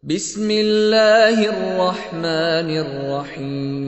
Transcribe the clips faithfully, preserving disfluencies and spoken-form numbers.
بسم اللہ الرحمن الرحیم۔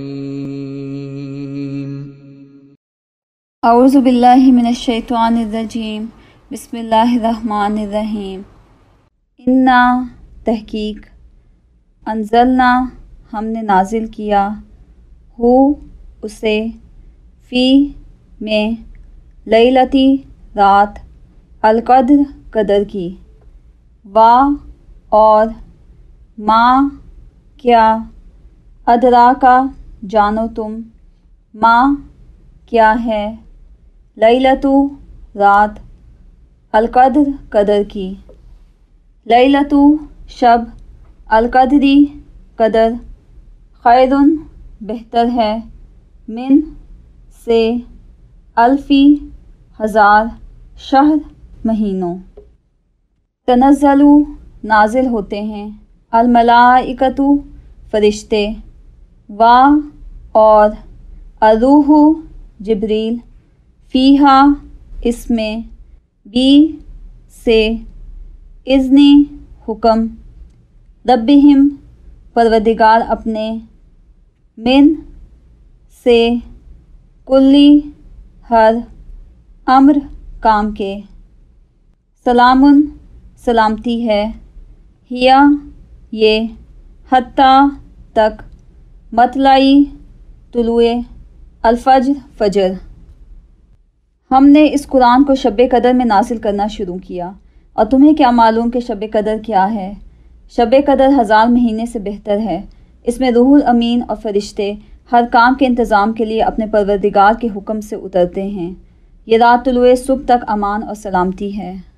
اعوذ باللہ من الشیطان الرجیم، بسم اللہ الرحمن الرحیم۔ انا تحقیق، انزلنا ہم نے نازل کیا، ہو اسے، فی میں، لیلتی رات، القدر قدر کی، وا اور، ما کیا، ادراکا جانو تم، ما کیا ہے، لیلتو رات، القدر قدر کی، لیلتو شب، القدری قدر، خیرن بہتر ہے، من سے، الفی ہزار، شہر مہینوں، تنزلو نازل ہوتے ہیں، الملائکۃ فرشتے، وا اور، الروح جبریل، فیہا اس میں، بی سے، اذنی حکم، ربہم پروردگار اپنے، من سے، کلی ہر، امر کام کے، سلامن سلامتی ہے، ہیا یہ، حتیٰ تک، مطلعی طلوع الفجر فجر۔ ہم نے اس قرآن کو شب قدر میں نازل کرنا شروع کیا، اور تمہیں کیا معلوم کہ شب قدر کیا ہے؟ شب قدر ہزار مہینے سے بہتر ہے۔ اس میں روح الامین اور فرشتے ہر کام کے انتظام کے لیے اپنے پروردگار کے حکم سے اترتے ہیں۔ یہ رات طلوع صبح تک امان اور سلامتی ہے۔